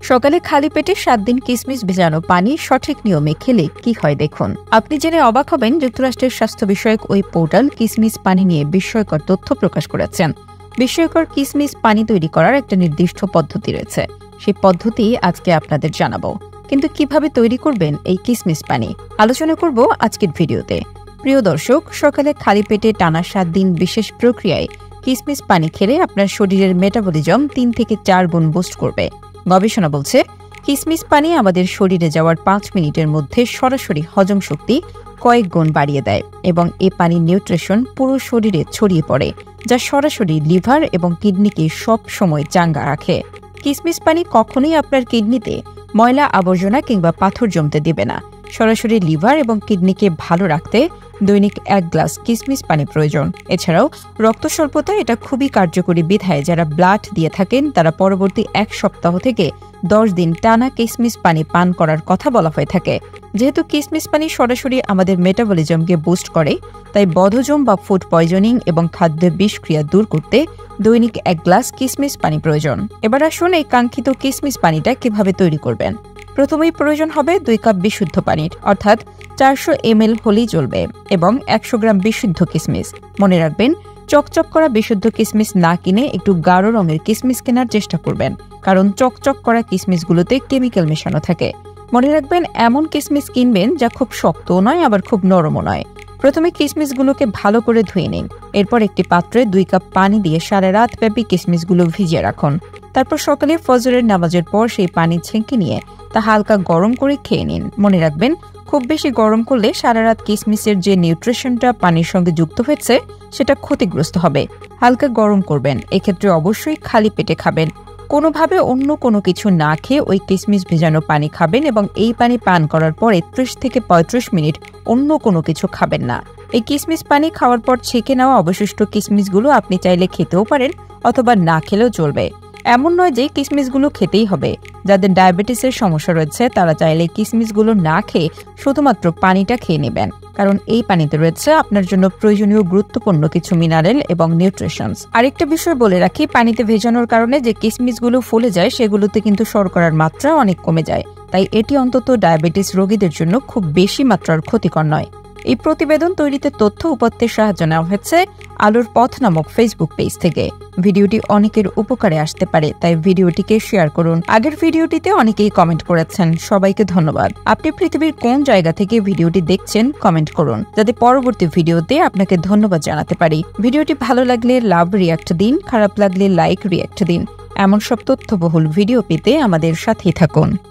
সকালে খালি পেটে 7 দিন কিসমিস ভেজানো পানি সঠিক নিয়মে খেলে কি হয় দেখুন। আপনি জেনে অবাক হবেন, যুক্তরাষ্ট্রের স্বাস্থ্য বিষয়ক ওই পোর্টাল কিসমিস পানি নিয়ে বিস্ময়কর তথ্য প্রকাশ করেছেন। বিস্ময়কর কিসমিস পানি তৈরি করার একটা নির্দিষ্ট পদ্ধতি রয়েছে। সেই পদ্ধতি আজকে আপনাদের জানাবো। কিন্তু কিভাবে তৈরি করবেন এই কিসমিস পানি, আলোচনা করব আজকের ভিডিওতে। প্রিয় দর্শক, সকালে খালি পেটে টানা 7 দিন বিশেষ প্রক্রিয়ায় কিসমিস পানি খেলে আপনার শরীরের মেটাবলিজম 3 থেকে 4 গুণ বুস্ট করবে। গবেষণা বলছে, কিসমিস পানি আমাদের শরীরে যাওয়ার 5 মিনিটের মধ্যে সরাসরি হজম শক্তি কয়েক গুণ বাড়িয়ে দেয় এবং এ পানির নিউট্রিশন পুরো শরীরে ছড়িয়ে পড়ে, যা সরাসরি লিভার এবং কিডনিকে সব সময় চাঙ্গা রাখে। কিসমিস পানি কখনোই আপনার কিডনিতে ময়লা আবর্জনা কিংবা পাথর জমতে দেবে না। সরাসরি লিভার এবং কিডনিকে ভালো রাখতে দৈনিক 1 গ্লাস কিসমিস পানি প্রয়োজন। এছাড়াও রক্ত স্বল্পতা এটা খুবই কার্যকরী বিধায় যারা ব্লাড দিয়ে থাকেন তারা পরবর্তী 1 সপ্তাহ থেকে 10 দিন টানা কিসমিস পানি পান করার কথা বলা হয়ে থাকে। যেহেতু কিসমিস পানি সরাসরি আমাদের মেটাবলিজমকে বুস্ট করে, তাই বদহজম বা ফুড পয়জনিং এবং খাদ্যের বিষক্রিয়া দূর করতে দৈনিক 1 গ্লাস কিসমিস পানি প্রয়োজন। এবার আসুন এই কাঙ্ক্ষিত কিসমিস পানিটা কিভাবে তৈরি করবেন। প্রথমেই প্রয়োজন হবে 2 কাপ বিশুদ্ধ পানির, অর্থাৎ 400 ml হলেই চলবে, এবং 100 গ্রাম বিশুদ্ধ কিসমিস। মনে রাখবেন, চকচক করা বিশুদ্ধ কিসমিস না কিনে একটু গাঢ় রঙের কিসমিস কেনার চেষ্টা করবেন, কারণ চকচক করা কিসমিসগুলোতে কেমিক্যাল মেশানো থাকে। মনে রাখবেন, এমন কিসমিস কিনবেন যা খুব শক্তও নয় আবার খুব নরমও নয়। প্রথমে কিসমিসগুলোকে ভালো করে ধুয়ে নিন। এরপর একটি পাত্রে 2 কাপ পানি দিয়ে সারা রাত ব্যাপী কিসমিসগুলো ভিজিয়ে রাখুন। তারপর সকালে ফজরের নামাজের পর সেই পানি ছেঁকে নিয়ে তা হালকা গরম করে খেয়ে নিন। মনে রাখবেন, খুব বেশি গরম করলে সারা রাত কিসমিসের যে নিউট্রিশনটা পানির সঙ্গে যুক্ত হয়েছে সেটা ক্ষতিগ্রস্ত হবে। হালকা গরম করবেন। এক্ষেত্রে অবশ্যই খালি পেটে খাবেন। কোনোভাবে অন্য কোনো কিছু না খেয়ে ওই কিসমিস ভেজানো পানি খাবেন এবং এই পানি পান করার পরে 30 থেকে 35 মিনিট অন্য কোনো কিছু খাবেন না। এই কিসমিস পানি খাওয়ার পর ছেঁকে নেওয়া অবশিষ্ট কিসমিসগুলো আপনি চাইলে খেতেও পারেন অথবা না খেলেও চলবে। এমন নয় যে কিসমিসগুলো খেতেই হবে। যাদের ডায়াবেটিসের সমস্যা রয়েছে তারা চাইলে কিসমিসগুলো না খেয়ে শুধুমাত্র পানিটা খেয়ে নেবেন, কারণ এই পানিতে রয়েছে আপনার জন্য প্রয়োজনীয় গুরুত্বপূর্ণ কিছু মিনারেল এবং নিউট্রিশনস। আরেকটা বিষয় বলে রাখি, পানিতে ভেজানোর কারণে যে কিসমিসগুলো ফুলে যায় সেগুলোতে কিন্তু শর্করার মাত্রা অনেক কমে যায়, তাই এটি অন্তত ডায়াবেটিস রোগীদের জন্য খুব বেশি মাত্রার ক্ষতিকর নয়। এই প্রতিবেদন তৈরিতে তথ্য উপাত্তের সাহায্য নেওয়া হয়েছে আলোর পথ নামক ফেসবুক পেজ থেকে। ভিডিওটি অনেকের উপকারে আসতে পারে, তাই ভিডিওটিকে শেয়ার করুন। আগের ভিডিওটিতে অনেকেই কমেন্ট করেছেন, সবাইকে ধন্যবাদ। আপনি পৃথিবীর কোন জায়গা থেকে ভিডিওটি দেখছেন কমেন্ট করুন, যাতে পরবর্তী ভিডিওতে আপনাকে ধন্যবাদ জানাতে পারি। ভিডিওটি ভালো লাগলে লাভ রিয়াক্ট দিন, খারাপ লাগলে লাইক রিয়াক্ট দিন। এমন সব তথ্যবহুল ভিডিও পেতে আমাদের সাথেই থাকুন।